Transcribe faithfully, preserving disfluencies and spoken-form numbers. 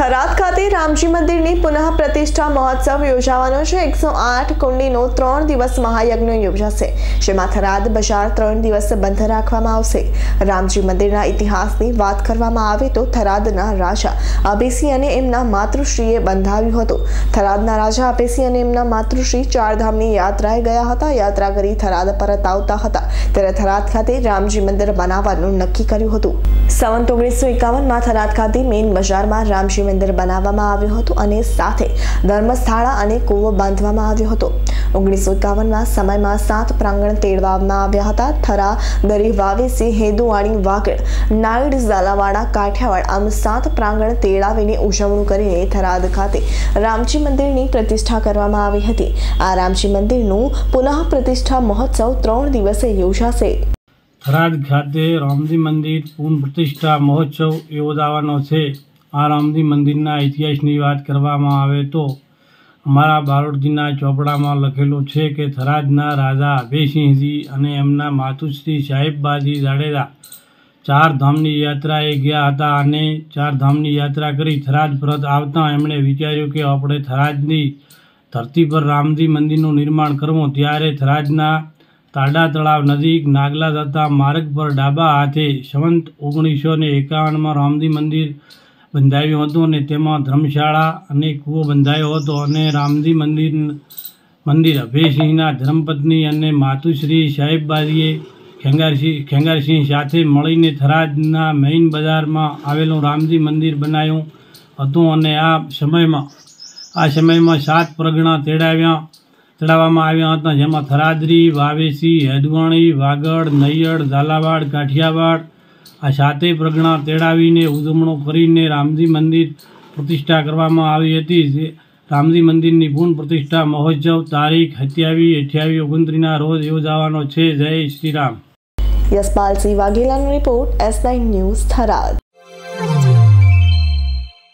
થરાદ ખાતે રામજી મંદિરની પુનઃ પ્રતિષ્ઠા મહોત્સવ યોજાવાનો છે। એકસો આઠ કુંડીનો ત્રણ દિવસ મહાયજ્ઞ યોજાશે, જેમાં થરાદ બજાર ત્રણ દિવસ બંધ રાખવામાં આવશે। રામજી મંદિરના ઇતિહાસની વાત કરવામાં આવે તો થરાદના રાજા અભેસિંહ અને એમના માતૃશ્રીએ બંધાવ્યું હતું। થરાદના રાજા અભેસિંહ અને એમના માતૃશ્રી ચારધામની યાત્રાએ ગયા હતા। યાત્રા કરી થરાદ પરત આવતા હતા ત્યારે થરાદ ખાતે રામજી મંદિર બનાવવાનું નક્કી કર્યું હતું। સંવત ઓગણીસો એકાવનમાં થરાદ ખાતે મેઇન બજારમાં રામજી મંદિર બનાવવામાં આવ્યું હતું અને સાથે ધર્મસ્થળા અને કૂવો બાંધવામાં આવ્યો હતો। ઓગણીસો એકાવનના સમયમાં સાત પ્રાંગણ તેડવામાં આવ્યા હતા। થરા ગરીબ વાવેસી હેદુવાણી વાગડ નાયડ ઝાલાવાડા કાઠિયાવાડ આમ સાત પ્રાંગણ તેડાવીને ઉજવણું કરીને થરાદ ખાતે રામજી મંદિરની પ્રતિષ્ઠા કરવામાં આવી હતી। આ રામજી મંદિરનું પુનઃ પ્રતિષ્ઠા મહોત્સવ ત્રણ દિવસે યોજાશે। થરાદ ખાતે રામજી મંદિર પૂર્ણ પ્રતિષ્ઠા મહોત્સવ યોજાવાનો છે। આ રામજી મંદિરના ઇતિહાસની વાત કરવામાં આવે તો અમારા બારોટજીના ચોપડામાં લખેલું છે કે થરાદના રાજા અભયસિંહજી અને એમના માતુશ્રી સાહેબબાજી જાડેજા ચાર ધામની યાત્રાએ ગયા હતા અને ચાર ધામની યાત્રા કરી થરાદ પરત આવતા એમણે વિચાર્યું કે આપણે થરાદની ધરતી પર રામજી મંદિરનું નિર્માણ કરવું। ત્યારે થરાદના તાડા તળાવ નજીક નાગલા જતા માર્ગ પર ડાબા હાથે સંવત ઓગણીસો ને એકાવનમાં રામજી મંદિર બંધાવ્યું હતું અને તેમાં ધર્મશાળા અને કૂવો બંધાયો હતો અને રામજી મંદિર મંદિર અભયસિંહના ધર્મપત્ની અને માતુશ્રી સાહેબબાજીએ ખેંગારસિંહ ખેંગારસિંહ સાથે મળીને થરાદના મેઇન બજારમાં આવેલું રામજી મંદિર બનાવ્યું હતું અને આ સમયમાં આ સમયમાં સાત પ્રગણા તેડાવ્યા ચડાવવામાં આવ્યા હતા, જેમાં થરાદરી, વાવેસી, હેદવાણી, વાગડ, નૈયડ, ઝાલાવાડ, કાઠિયાવાડ આ સાતે પ્રગણા તેડાવીને ઉજવણો કરીને રામજી મંદિર પ્રતિષ્ઠા કરવામાં આવી હતી। રામજી મંદિરની પૂર્ણ પ્રતિષ્ઠા મહોત્સવ તારીખ સત્યાવીસ અઠ્યાવીસ ઓગણત્રીસના રોજ યોજાવાનો છે। જય શ્રી રામ। યશપાલસિંહ વાઘેલાનો report, S nine news, Tharad.